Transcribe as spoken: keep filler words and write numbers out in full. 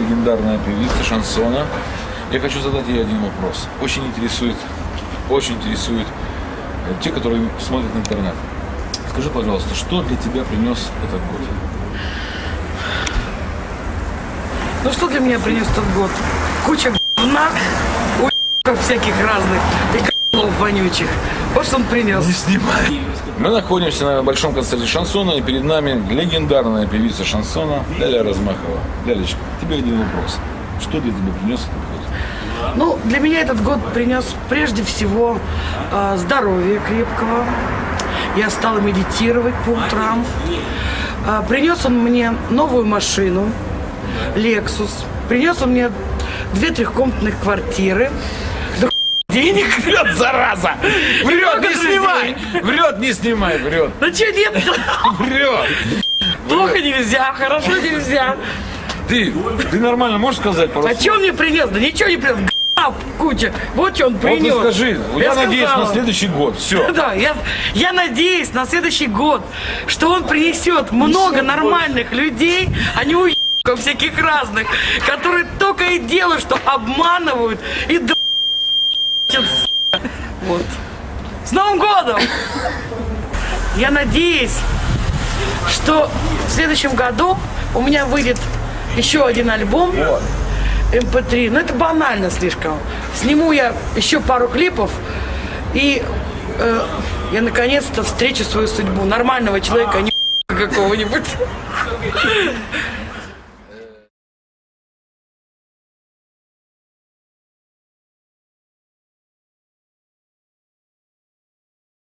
легендарная певица шансона. Я хочу задать ей один вопрос. Очень интересует, очень интересует те, которые смотрят интернет. Скажи, пожалуйста, что для тебя принес этот год? Ну что для меня принес этот год? Куча говна, у**ков всяких разных и говнов вонючих. Вот что он принес. Не снимай. Мы находимся на большом концерте шансона, и перед нами легендарная певица шансона Ляля Размахова. Лялечка, тебе один вопрос. Что для тебя принес этот год? Ну, для меня этот год принес прежде всего э, здоровье крепкого. Я стала медитировать по утрам. Э, принес он мне новую машину, Lexus. Принес он мне две трехкомнатных квартиры. Денег. Врет, зараза! Врет, не снимай! Врет, не снимай, врет. Ну что, нет? Врет. Плохо нельзя, хорошо нельзя. Ты, ты нормально можешь сказать пару А слов? что он мне принес? Да ничего не принес. Г***а куча. Вот что он принес. Вот ты скажи, я, я надеюсь сказала. на следующий год. Все. Да, я, я надеюсь на следующий год, что он принесет много нормальных людей, а не уебков всяких разных, которые только и делают, что обманывают и д***ят. Вот. С Новым годом! Я надеюсь, что в следующем году у меня выйдет еще один альбом эм пэ три. Но это банально слишком. Сниму я еще пару клипов, и э, я наконец-то встречу свою судьбу. Нормального человека, а не какого-нибудь.